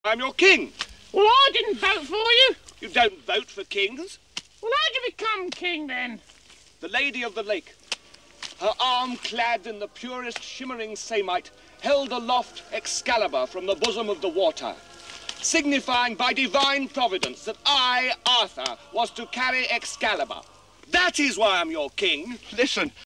I'm your king. Well, I didn't vote for you. You don't vote for kings. Well, how'd you become king then? The Lady of the Lake, her arm clad in the purest shimmering samite, held aloft Excalibur from the bosom of the water, signifying by divine providence that I, Arthur, was to carry Excalibur. That is why I'm your king. Listen,